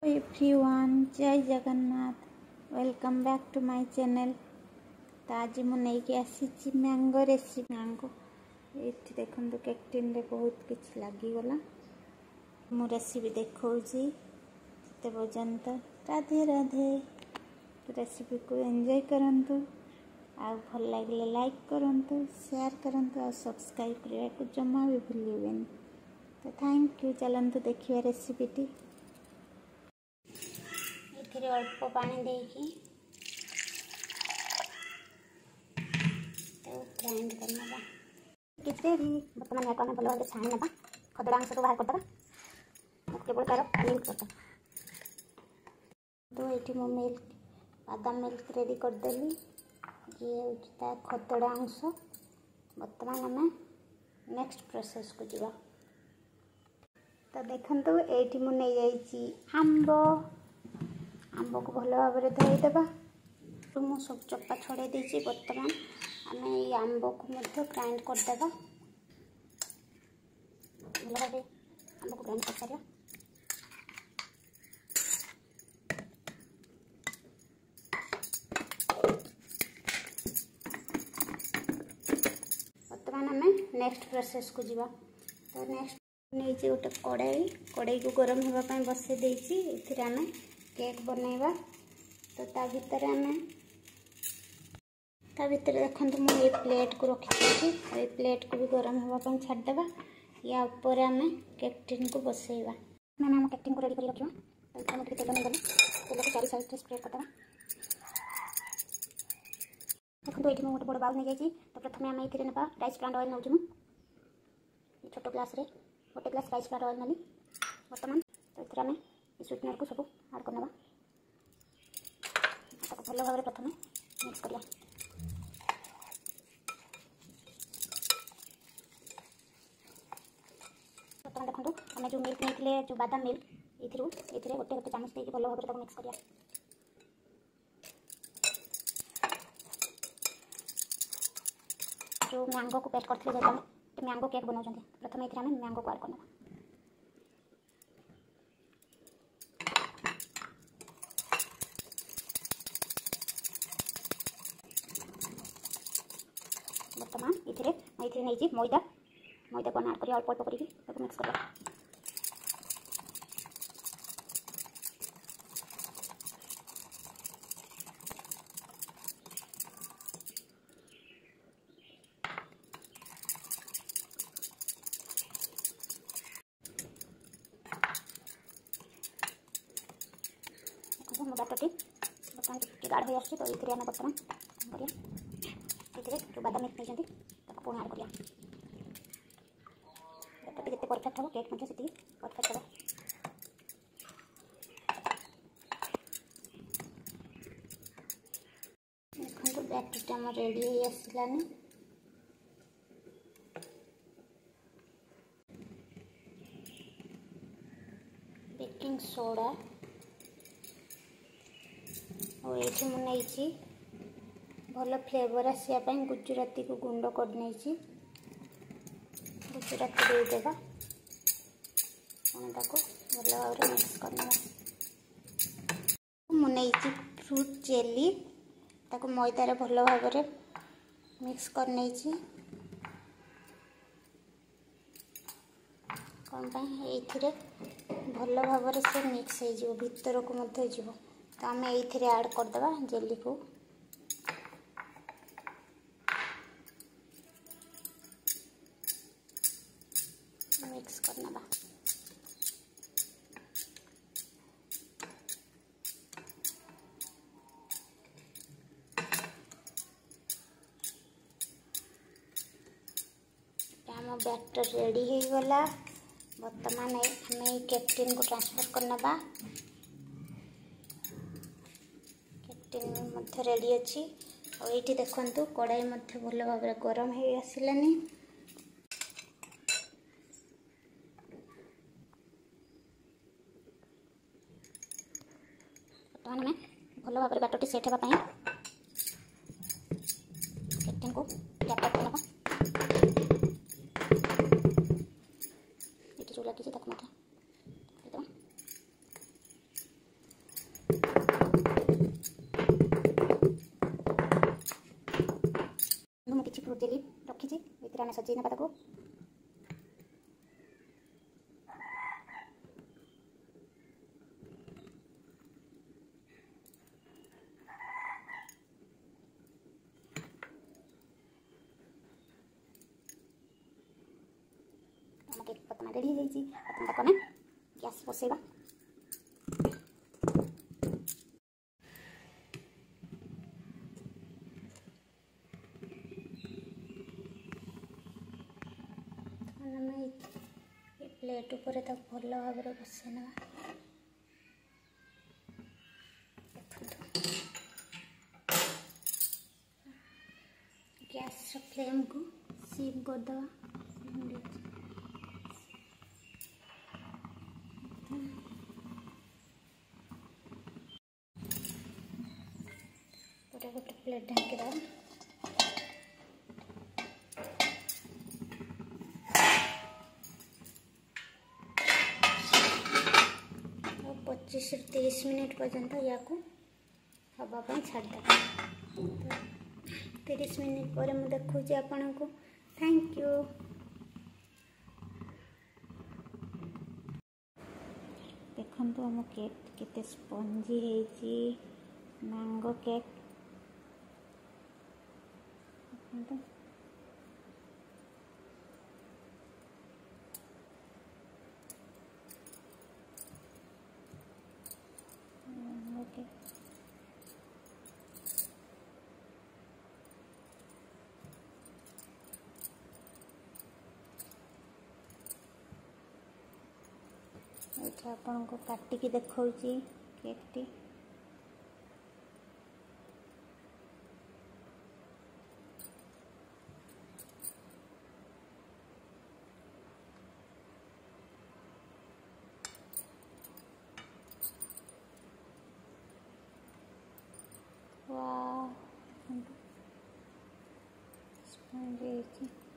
Everyone जय Jagannath welcome back to my channel. तो आज मुझे आसी मैंगो रेसिपी। मैंगो ये देखो केक टिन रे बहुत किछ लगिगला। मु रेसिपी देखौची ते पर्यंत राधे राधे। रेसिपी को एंजॉय करंतु आ भल लगे लाइक करंतु शेयर करंतु आ सब्सक्राइब करने को जमा भी भूलिबेन। तो थैंक यू। चलंतु देखिए रेसिपीटी। ये अल्प पानी देकी तो ग्राइंड करना कितने भी बर्तमान या भल भाव छाणी ना खदड़ा अंश को बाहर करदे केवल तार मिल्क करता। तो ये मो मिल्क बादाम मिल्क रेडी करदेली। ये हूँ खदड़ा अंश। बर्तमान आम नेक्स्ट प्रोसेस को जीवा। तो देखंतु एठी मु नहीं जाइची आंब को भल भाव में धोईदेवा। तो मु सब चप्पा छड़े देची। बर्तमान आम ये आंब को ग्राइंड करदेवा। भल भाव आंब को ग्राइंड कर सारा। बर्तमान आम नेक्स्ट प्रोसेस को जीवा। तो नेक्स्ट नहीं गोटे कड़ाई को गरम होगापी बसई देती। ये आम केक बनैबा। तो ता भितर देखो मुझे प्लेट को रखी। ये प्लेट को भी गरम होगापी छाड़देवा। या ऊपर आम केक टिन को बसैबा। मैंने आम केक टिन को रेडी कर रखा। तो तेल नहीं तेल को चारि साइड स्प्रेड करदेवा। देखो ये गोटे बड़ बाउल नहीं जाइए। तो प्रथम आम ये ना राइस ब्रांड ऑयल नौ छोट ग्लास रे गोटे ग्लास राइस ब्रांड ऑयल नाली। बर्तमान तो ये आम स्वीटनर को सब आड करना। भल भाव प्रथम मिक्स करिया। बर्तमान देखो आम जो मिल्क नहीं जो बादाम मिल्क ये गोटे गोटे चामच देकर भल भाव मिक्स करिया। जो मैंगो को पेस्ट करते जेहतु मैंगो केक बनाऊँ प्रथम ये मैंगो को आड करना। बर्तमान ये नहीं मैदा को आड कर अल्प अल्प कर मिक्स कर। बैटर बर्तमान गाढ़ हो आस। तो ये आम बर्तमान करिए जो बादाम मिल्क नहीं पुणी आड करिया। बैटर जिते परफेक्ट हम केक से परफेक्ट हम। देखो बैटर आम रेडी हो आसलानी। बेकिंग सोडा और ये मुझे भल फ्लेवर आसापी गुजराती को गुंड कर नहीं। गुजराती देदेवा भल भाव मिक्स करना। मुझे फ्रूट जेली ताको मैदार भल भाव मिक्स कर नहीं। कौन भल भाव से मिक्स हो भीतर को मध्य जीव। तो आम ये आड करदे जेली को। मिक्स करना। आम बैटर रेडी हो गला। बर्तमान आम केक टिन को ट्रांसफर करना। केक रेडी अच्छी। और ये देखु कड़ाई भल भाव गरम हो आसलानी। बर्तमान आम भल भाव बैटर सेट होगापी केक टिन को टैप करना। ये जो लगी किसी फ्रूट जेली रखी भितर आने सजै ना ताको केक बर्तमान रेडी हो जाइए ताको ना गैस बसैबा प्लेट उपर भल भाव में बसई ना गैस फ्लेम को सिम करदे गोटे प्लेट ढांकी देव 25 से 30 मिनट पर्यंत या हवापाई छाड़दे 30 मिनट पर मुझे देखुची आपण को थैंक यू। देखो आम केक केते स्पंजी है मैंगो केक ओके आपन को काटिकी देखौची केक टी वाह स्पंजी